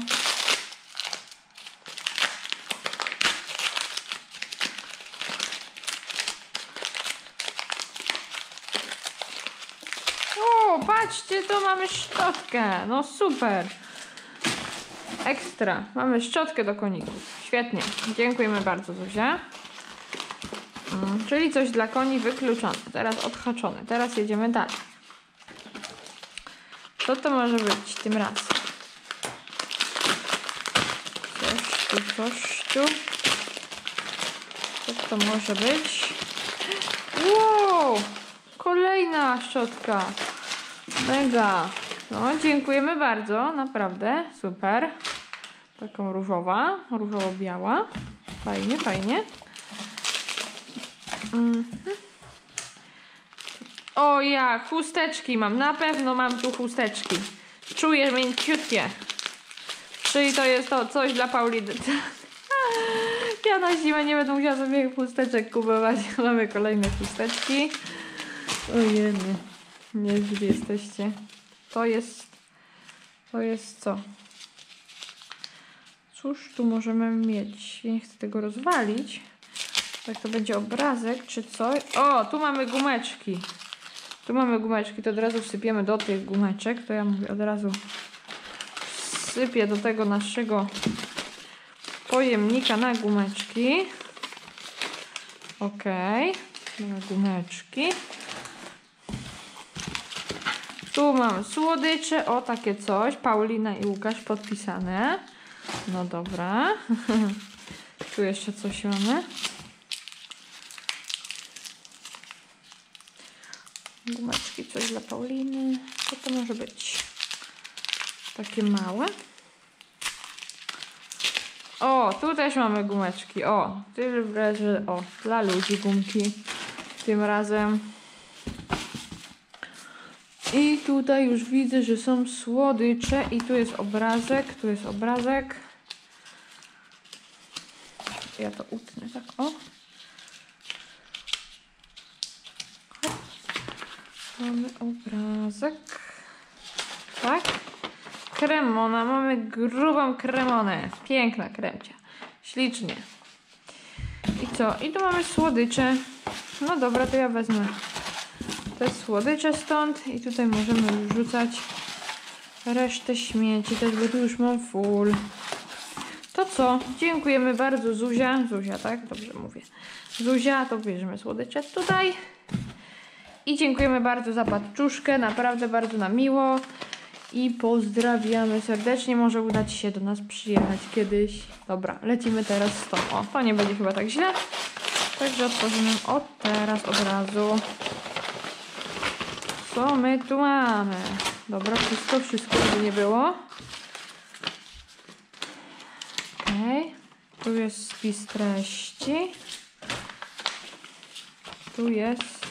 O, patrzcie, tu mamy szczotkę. No super. Ekstra. Mamy szczotkę do koników. Świetnie. Dziękujemy bardzo, Zuzia. Mm, czyli coś dla koni wykluczone. Teraz odhaczone. Teraz jedziemy dalej. Co to może być tym razem? Coś tu, coś tu. Co to może być? Wow! Kolejna szczotka. Mega. No, dziękujemy bardzo. Naprawdę. Super. Taką różowa. Różowo-biała. Fajnie, fajnie. Mhm. O ja, chusteczki mam. Na pewno mam tu chusteczki. Czuję mięciutkie. Czyli to jest to coś dla Pauliny. Ja na zimę nie będę musiała sobie chusteczek kupować. Mamy kolejne chusteczki. Ojej. Nieźli jesteście. To jest... To jest co? Cóż tu możemy mieć? Nie chcę tego rozwalić. Tak, to będzie obrazek czy coś. O, tu mamy gumeczki. Tu mamy gumeczki, to od razu wsypiemy do tych gumeczek. To ja mówię, od razu wsypię do tego naszego pojemnika na gumeczki. Ok. Na gumeczki. Tu mam słodycze. O, takie coś. Paulina i Łukasz podpisane. No dobra. Tu jeszcze coś mamy. Gumeczki, coś dla Pauliny. Co to może być? Takie małe. O, tu też mamy gumeczki. O, tyle, że o, dla ludzi gumki. Tym razem. I tutaj już widzę, że są słodycze. I tu jest obrazek. Tu jest obrazek. Ja to utnę tak, o. Mamy obrazek. Tak. Kremona. Mamy grubą kremonę. Piękna kremcia. Ślicznie. I co? I tu mamy słodycze. No dobra, to ja wezmę te słodycze stąd. I tutaj możemy już rzucać resztę śmieci. Też, bo tu już mam full. To co? Dziękujemy bardzo, Zuzia. Zuzia, tak? Dobrze mówię. Zuzia, to bierzemy słodycze tutaj. I dziękujemy bardzo za paczuszkę. Naprawdę bardzo nam miło. I pozdrawiamy serdecznie. Może uda ci się do nas przyjechać kiedyś. Dobra, lecimy teraz z tą. O, to nie będzie chyba tak źle. Także otworzymy od teraz od razu. Co my tu mamy? Dobra, wszystko, wszystko, żeby nie było. Okej. Okay. Tu jest spis treści. Tu jest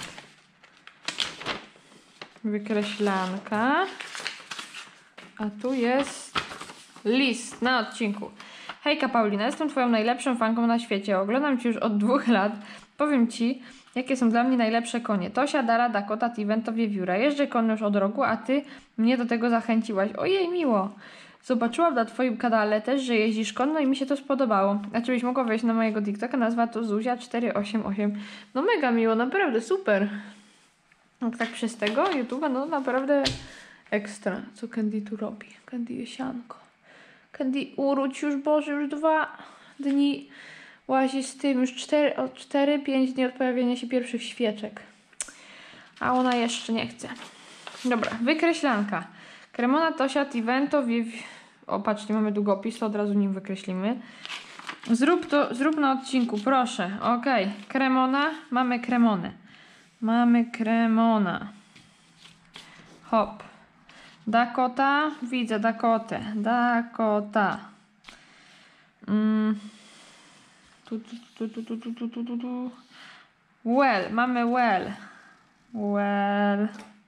wykreślanka. A tu jest list na odcinku. Hejka Paulina, jestem twoją najlepszą fanką na świecie. Oglądam ci już od dwóch lat. Powiem ci, jakie są dla mnie najlepsze konie. Tosia, Dara, Dakota, Tiven to wiewióra. Jeżdżę konno już od roku, a ty mnie do tego zachęciłaś. Ojej, miło. Zobaczyłam na twoim kanale też, że jeździsz konno i mi się to spodobało. Znaczy byś mogła wejść na mojego TikToka, nazwa to Zuzia cztery osiem osiem. No mega miło, naprawdę super. No tak przez tego YouTube'a, no naprawdę ekstra. Co Candy tu robi? Candy Jesianko. Candy uródź już, Boże, już dwa dni łazi z tym, już cztery, od cztery pięć dni od pojawienia się pierwszych świeczek. A ona jeszcze nie chce. Dobra, wykreślanka. Cremona, Tosia, Tivento, Viv... O, patrzcie, mamy długopis, to od razu nim wykreślimy. Zrób to, zrób na odcinku, proszę. Okej, okay. Cremona, mamy Cremonę. Mamy Cremona. Hop. Dakota, widzę Dakotę. Dakota. Mm. Tu, tu, tu, tu, tu, tu, tu, tu, tu. Well, mamy Well. Well.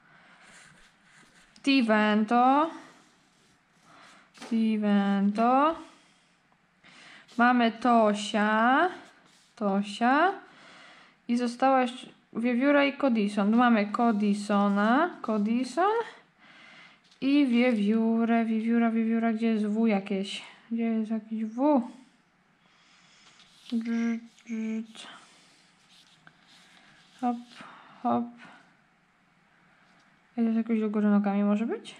Tivento. Tivento. Mamy Tosia. Tosia. I została jeszcze Wiewióra i Codison. Mamy Codisona. Codison. I Wiewiórę. Wiewióra, Wiewióra. Gdzie jest W jakieś? Gdzie jest jakiś W? Drz, drz. Hop, hop. Jest jakoś do góry nogami może być?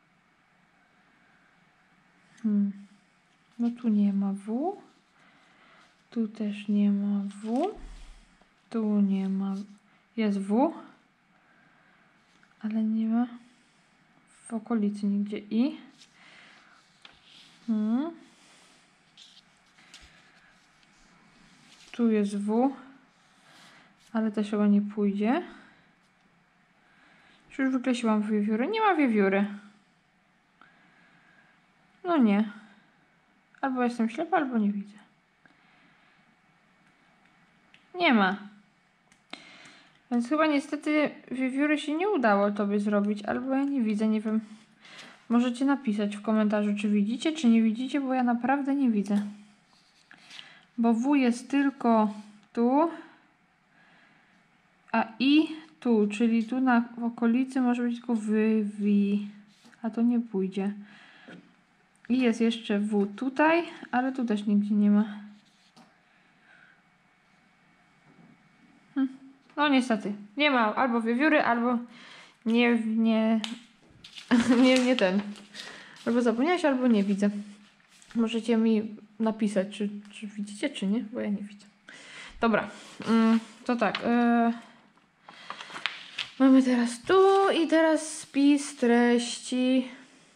Hmm. No tu nie ma W. Tu też nie ma W. Tu nie ma. Jest W. Ale nie ma w okolicy nigdzie I. Hmm. Tu jest W. Ale też chyba nie pójdzie. Już wykreśliłam wiewiórę. Nie ma wiewióry. No nie. Albo jestem ślepa, albo nie widzę. Nie ma. Więc chyba niestety wiewióry się nie udało tobie zrobić. Albo ja nie widzę, nie wiem. Możecie napisać w komentarzu, czy widzicie, czy nie widzicie, bo ja naprawdę nie widzę. Bo W jest tylko tu. A I tu, czyli tu na w okolicy może być tylko wy, wi. A to nie pójdzie. I jest jeszcze W tutaj, ale tu też nigdzie nie ma. Hm. No niestety, nie ma albo wiewióry, albo nie, nie, nie, nie ten. Albo zapomniałeś, albo nie widzę. Możecie mi napisać, czy, czy widzicie, czy nie, bo ja nie widzę. Dobra, to tak. Yy, mamy teraz tu i teraz spis treści.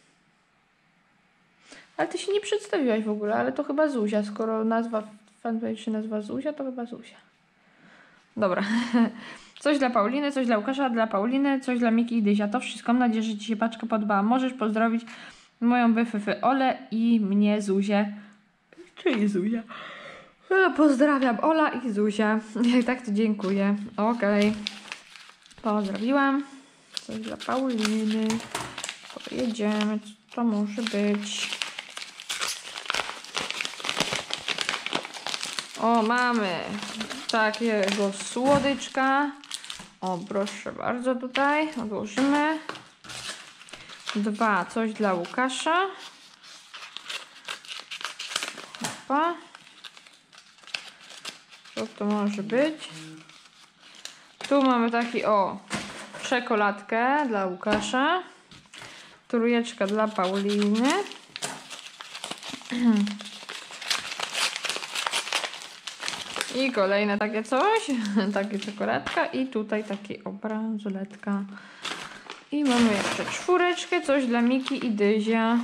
Ale ty się nie przedstawiłaś w ogóle, ale to chyba Zuzia. Skoro nazwa fanpage się nazywa Zuzia, to chyba Zuzia. Dobra. Coś dla Pauliny, coś dla Łukasza, dla Pauliny, coś dla Miki i Dyzia. To wszystko. Mam nadzieję, że ci się paczka podobała. Możesz pozdrowić moją byfyfy Olę i mnie Zuzię. Czyli Zuzia. Pozdrawiam Ola i Zuzia. Jak tak, to dziękuję. Okej. Okay. Pozdrowiłam. Coś dla Pauliny. Pojedziemy. Co to może być? O, mamy takiego słodyczka. O, proszę bardzo, tutaj odłożymy. Dwa, coś dla Łukasza. Opa. Co to może być? Tu mamy taki, o, czekoladkę dla Łukasza. Trójeczka dla Pauliny. I kolejne takie coś. Takie czekoladka. I tutaj taki obranżoletka. I mamy jeszcze czwóreczkę. Coś dla Miki i Dyzia.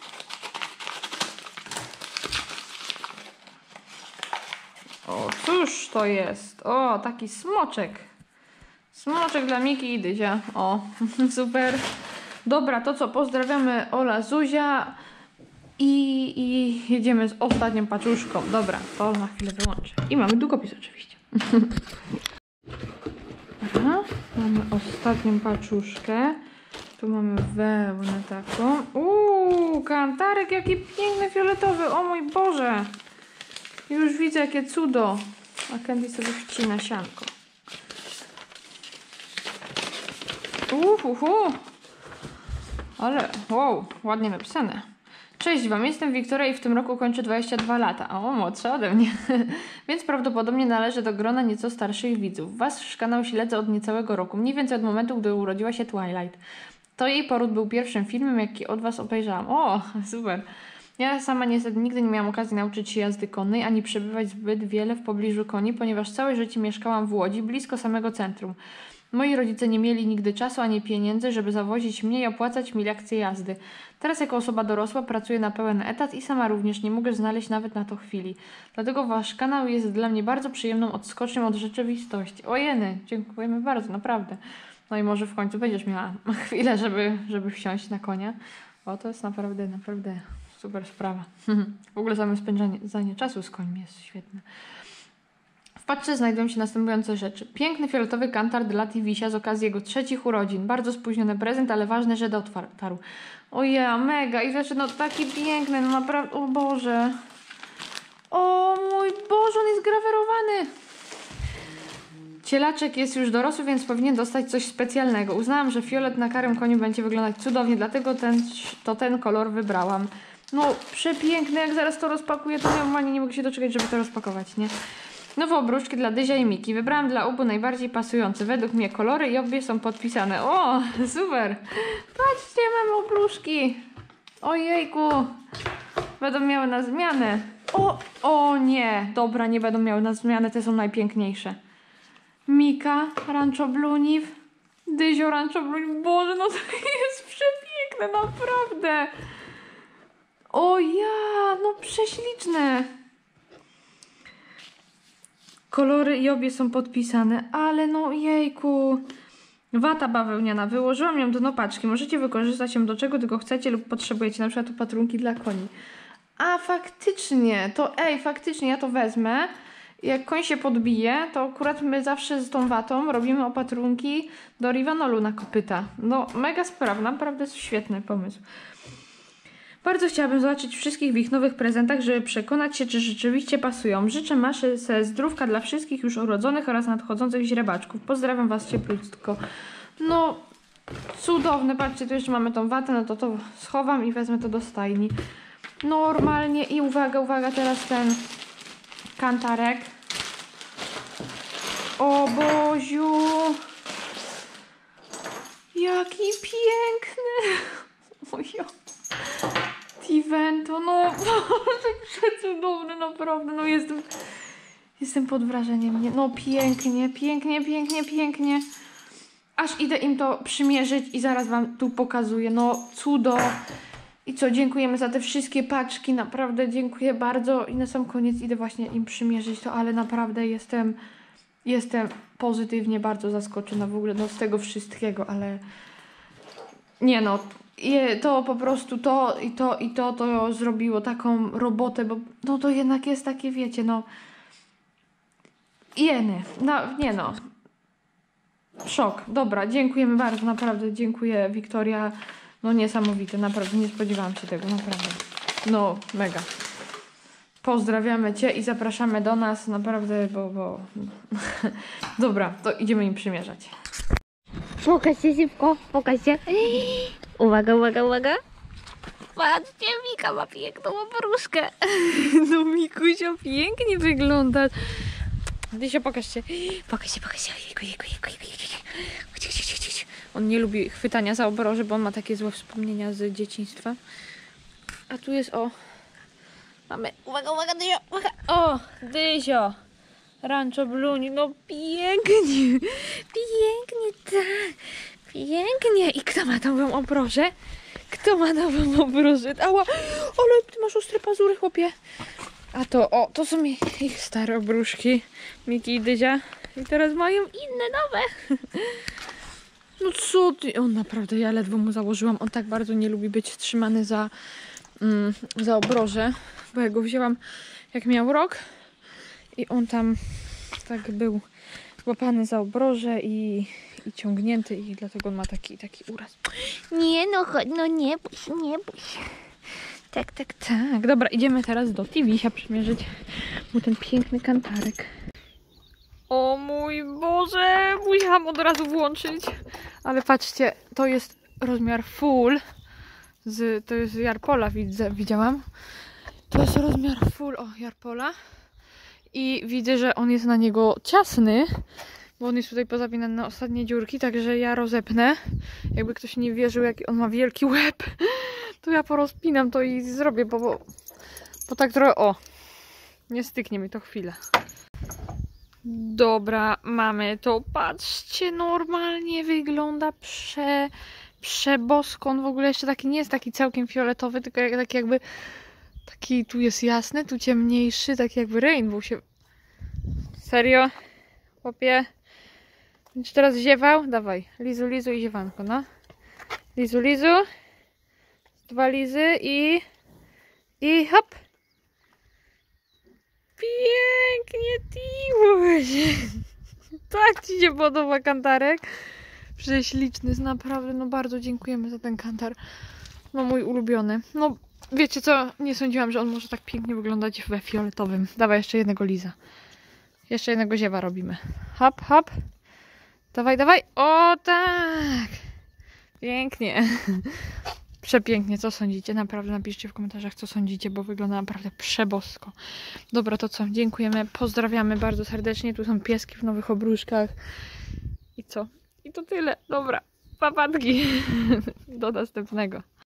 O, cóż to jest? O, taki smoczek. Smoczek dla Miki i Dyzia. O, super. Dobra, to co? Pozdrawiamy Ola, Zuzia. I, I jedziemy z ostatnią paczuszką. Dobra, to na chwilę wyłączę. I mamy długopis oczywiście. Aha, mamy ostatnią paczuszkę. Tu mamy wełnę taką. Uuu, kantarek jaki piękny, fioletowy. O mój Boże. Już widzę jakie cudo. A Candy sobie wcina sianko. Uhuhu. Ale, wow, ładnie napisane. Cześć Wam, jestem Wiktoria i w tym roku kończę dwadzieścia dwa lata. O, młodsza ode mnie. Więc prawdopodobnie należę do grona nieco starszych widzów. Wasz kanał śledzę od niecałego roku, mniej więcej od momentu, gdy urodziła się Twilight. To jej poród był pierwszym filmem, jaki od Was obejrzałam. O, super. Ja sama niestety nigdy nie miałam okazji nauczyć się jazdy konnej, ani przebywać zbyt wiele w pobliżu koni, ponieważ całe życie mieszkałam w Łodzi, blisko samego centrum. Moi rodzice nie mieli nigdy czasu ani pieniędzy, żeby zawozić mnie i opłacać mi lekcje jazdy. Teraz jako osoba dorosła pracuję na pełen etat i sama również nie mogę znaleźć nawet na to chwili. Dlatego Wasz kanał jest dla mnie bardzo przyjemną odskocznią od rzeczywistości. Ojeny, dziękujemy bardzo, naprawdę. No i może w końcu będziesz miała chwilę, żeby, żeby wsiąść na konia. O, to jest naprawdę, naprawdę super sprawa. W ogóle same spędzanie czasu z końmi jest świetne. W paczce znajdują się następujące rzeczy. Piękny fioletowy kantar dla Tivisia z okazji jego trzecich urodzin. Bardzo spóźniony prezent, ale ważne, że dotarł. Oje, mega. I wiesz, no taki piękny, no naprawdę, o Boże. O mój Boże, on jest grawerowany. Cielaczek jest już dorosły, więc powinien dostać coś specjalnego. Uznałam, że fiolet na karym koniu będzie wyglądać cudownie, dlatego ten, to ten kolor wybrałam. No, przepiękny, jak zaraz to rozpakuję, to normalnie nie mogę się doczekać, żeby to rozpakować, nie? Nowe obruszki dla Dyzia i Miki. Wybrałam dla obu najbardziej pasujące według mnie kolory i obie są podpisane. O, super! Patrzcie, mamy obruszki! Ojejku! Będą miały na zmianę. O, o nie! Dobra, nie będą miały na zmianę, te są najpiękniejsze. Mika, Rancho Blue Nive, Dyzio, Rancho Blue Nive. Boże, no to jest przepiękne, naprawdę! O ja, no prześliczne! Kolory i obie są podpisane, ale no jejku. Wata bawełniana. Wyłożyłam ją do nopaczki. Możecie wykorzystać ją do czego tylko chcecie lub potrzebujecie. Na przykład opatrunki dla koni. A faktycznie, to ej, faktycznie ja to wezmę. Jak koń się podbije, to akurat my zawsze z tą watą robimy opatrunki do Rivanolu na kopyta. No mega sprawa, naprawdę jest świetny pomysł. Bardzo chciałabym zobaczyć wszystkich w ich nowych prezentach, żeby przekonać się, czy rzeczywiście pasują. Życzę maszy zdrówka dla wszystkich już urodzonych oraz nadchodzących źrebaczków. Pozdrawiam Was cieplutko. No, cudowne. Patrzcie, tu jeszcze mamy tą watę, no to to schowam i wezmę to do stajni. Normalnie i uwaga, uwaga, teraz ten kantarek. O Boziu! Jaki piękny! Ojo. Tivento, no przecudowny, naprawdę, no jestem jestem pod wrażeniem, nie? No pięknie, pięknie, pięknie, pięknie. Aż idę im to przymierzyć i zaraz Wam tu pokazuję, no cudo. I co, dziękujemy za te wszystkie paczki, naprawdę dziękuję bardzo i na sam koniec idę właśnie im przymierzyć to, ale naprawdę jestem, jestem pozytywnie bardzo zaskoczona w ogóle no, z tego wszystkiego, ale nie no, Je, to po prostu to i to i to to zrobiło taką robotę, bo no to jednak jest takie, wiecie, no jeny, no nie no szok, dobra, dziękujemy bardzo, naprawdę dziękuję Wiktoria, no niesamowite, naprawdę nie spodziewałam się tego, naprawdę, no mega. Pozdrawiamy Cię i zapraszamy do nas, naprawdę, bo, bo... dobra, to idziemy im przymierzać. Pokaż się szybko, pokaż się. Uwaga, uwaga, uwaga. Patrzcie, Mika ma piękną obruszkę. No Mikusio, pięknie wyglądasz. Dysio, pokaż się. Pokaż się, pokaż się. Jejku, jejku, jejku, jejku, jejku. Chodź, chodź, chodź, chodź. On nie lubi chwytania za obroże, bo on ma takie złe wspomnienia z dzieciństwa. A tu jest, o... Mamy, uwaga, uwaga, Dysio, uwaga. O, Dysio. Rancho Blue Nive, no pięknie. Pięknie, tak. Pięknie. I kto ma nową obrożę? Kto ma nową obrożę? Ała, ale ty masz ostre pazury, chłopie. A to, o, to są ich stare obruszki. Miki i Dyzia. I teraz mają inne, nowe. No co ty? On naprawdę, ja ledwo mu założyłam. On tak bardzo nie lubi być trzymany za, mm, za obrożę. Bo ja go wzięłam, jak miał rok. I on tam tak był łapany za obrożę i, i ciągnięty i dlatego on ma taki, taki uraz. Nie no, chodź, no nie bój się, nie bój się. Tak, tak, tak. Dobra, idziemy teraz do Tivisia przymierzyć mu ten piękny kantarek. O mój Boże, musiałam od razu włączyć. Ale patrzcie, to jest rozmiar full. z, to jest Jarpola, widzę, widziałam. To jest rozmiar full, o, Jarpola. I widzę, że on jest na niego ciasny, bo on jest tutaj pozapinany na ostatnie dziurki, także ja rozepnę. Jakby ktoś nie wierzył, jaki on ma wielki łeb, to ja porozpinam to i zrobię, bo, bo, bo tak trochę, o, nie styknie mi to chwilę. Dobra, mamy to, patrzcie, normalnie wygląda prze, przebosko. On w ogóle jeszcze taki nie jest taki całkiem fioletowy, tylko jak, taki jakby, taki tu jest jasny, tu ciemniejszy, taki jakby rainbow się... Serio? Chłopie? Będziesz teraz ziewał? Dawaj, lizu, lizu i ziewanko, no. Lizu, lizu. Dwa lizy i... I hop. Pięknie, Timuś. Tak ci się podoba kantarek? Prześliczny, jest naprawdę, no bardzo dziękujemy za ten kantar. No mój ulubiony. No wiecie co, nie sądziłam, że on może tak pięknie wyglądać we fioletowym. Dawaj jeszcze jednego liza. Jeszcze jednego ziewa robimy. Hop, hop. Dawaj, dawaj. O tak. Pięknie. Przepięknie, co sądzicie? Naprawdę napiszcie w komentarzach, co sądzicie, bo wygląda naprawdę przebosko. Dobra, to co? Dziękujemy, pozdrawiamy bardzo serdecznie. Tu są pieski w nowych obruszkach. I co? I to tyle. Dobra, papatki. Do następnego.